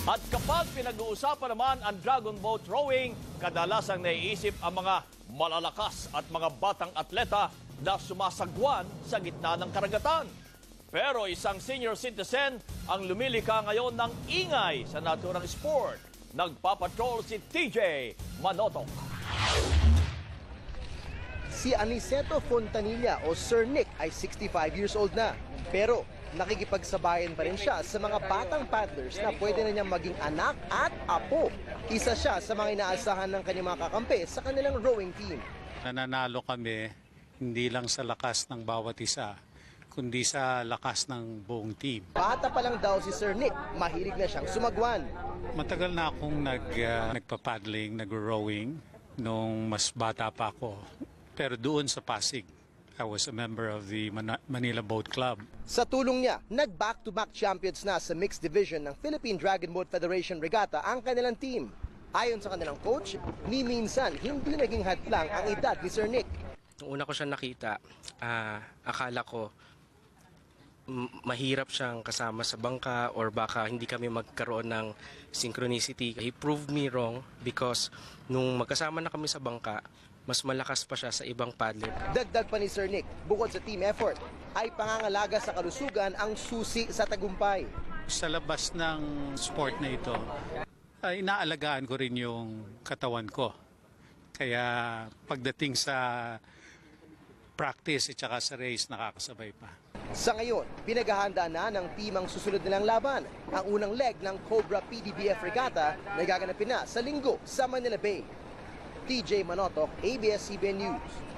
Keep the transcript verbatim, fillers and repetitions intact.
At kapag pinag-uusapan naman ang dragon boat rowing, kadalasang naiisip ang mga malalakas at mga batang atleta na sumasagwan sa gitna ng karagatan. Pero isang senior citizen ang lumilika ngayon ng ingay sa naturang sport. Nagpapatrol si T J Manotok. Si Aniceto Fontanilla o Sir Nick ay sixty-five years old na. Pero nakikipagsabayan pa rin siya sa mga batang paddlers na pwede na niyang maging anak at apo. Isa siya sa mga inaasahan ng kanyang mga kakampi sa kanilang rowing team. Nananalo kami hindi lang sa lakas ng bawat isa, kundi sa lakas ng buong team. Bata pa lang daw si Sir Nick, mahilig na siyang sumagwan. Matagal na akong nag, uh, nagpa-paddling, nag-rowing nung mas bata pa ako. Pero doon sa Pasig, I was a member of the Man Manila Boat Club. Sa tulong niya, nag-back-to-back champions na sa mixed division ng Philippine Dragon Boat Federation Regatta ang kanilang team. Ayon sa kanilang coach, ni minsan hindi naging hadlang ang edad ni Sir Nick. Nung una ko siya nakita, uh, akala ko mahirap siyang kasama sa bangka or baka hindi kami magkaroon ng synchronicity. He proved me wrong because nung magkasama na kami sa bangka, mas malakas pa siya sa ibang paddler. Dagdag pa ni Sir Nick, bukod sa team effort, ay pangangalaga sa kalusugan ang susi sa tagumpay. Sa labas ng sport na ito, ay inaalagaan ko rin yung katawan ko. Kaya pagdating sa practice at saka sa race, nakakasabay pa. Sa ngayon, pinaghahanda na ng team ang susunod nilang laban. Ang unang leg ng Cobra P D B F Regatta na gaganapin na sa linggo sa Manila Bay. T J Manotok, A B S C B N News.